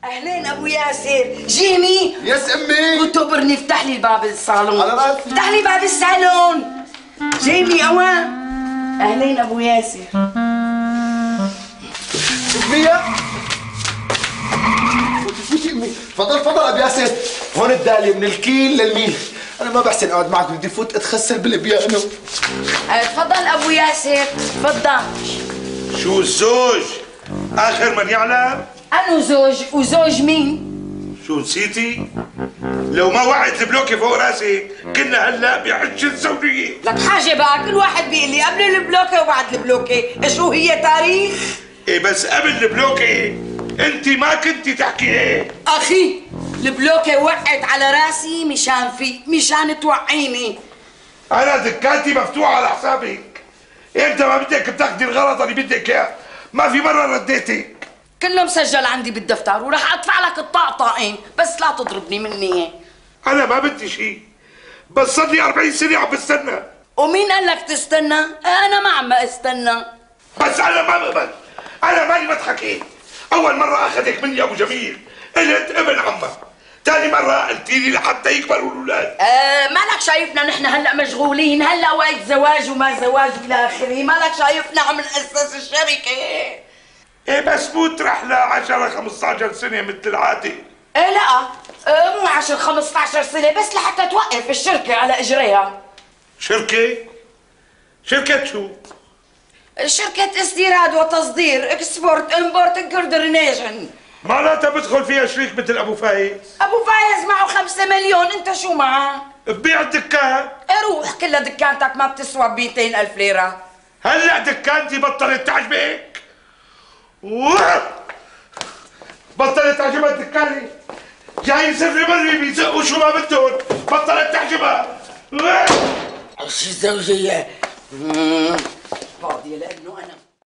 اهلين ابو ياسر، جيني. يس امي. وتبرني افتح لي باب الصالون. على راسي. افتح لي باب الصالون. جيني اوان. اهلين ابو ياسر. امية فوتي امي. تفضل ابو ياسر. هون الدالية من الكيل للميل. انا ما بحسن اقعد معك، بدي فوت اتخسر بالبيانو. تفضل ابو ياسر، تفضل. شو الزوج؟ آخر من يعلم؟ أنو زوج؟ وزوج مين؟ شو نسيتي؟ لو ما وعد البلوكة فوق راسي كنا هلا بحج الزوجية. لك حاجة بقى، كل واحد بيقول لي قبل البلوكة وبعد البلوكة، شو هي تاريخ؟ إيه بس قبل البلوكة أنت ما كنتي تحكي هيك. أخي البلوكة وقعت على راسي مشان توعيني. أنا دكاتي مفتوحة على حسابك. أنت ما بدك بتاخدي الغلط اللي بدك إياه، ما في مرة رديتك. كله مسجل عندي بالدفتر وراح ادفع لك الطقطقين، بس لا تضربني مني. أنا ما بدي شيء، بس صار لي 40 سنة عم بستنى. ومين قال لك تستنى؟ أنا ما عم استنى. بس أنا ما بقبل، أنا ماني بضحك هيك. أول مرة أخذك مني أبو جميل قلت ابن عمك، ثاني مرة قلتي لي لحتى يكبروا الأولاد. مالك شايفنا نحن هلا مشغولين، هلا وقت زواج وما زواج إلى آخره، مالك شايفنا عم نأسس الشركة. ايه بس مو ترحلة 10 15 سنة مثل العادة. ايه لا، مو 10 15 سنة، بس لحتى توقف الشركة على اجريها. شركة؟ شركة شو؟ شركة استيراد وتصدير، اكسبورت امبورت كوردينيشن. معناتها بدخل فيها شريك مثل ابو فايز. ابو فايز معه 5 مليون، انت شو معه؟ ببيع الدكان. روح، كلها دكانتك ما بتسوى ب 200,000 ليرة. هلا دكانتي بطلت تعجبك؟ بطلت تعجبها دكاني. جاي سر بري بيزقوا شو ما بدهم، بطلت تعجبها. شو الزوجية؟ فاضية لأنه أنا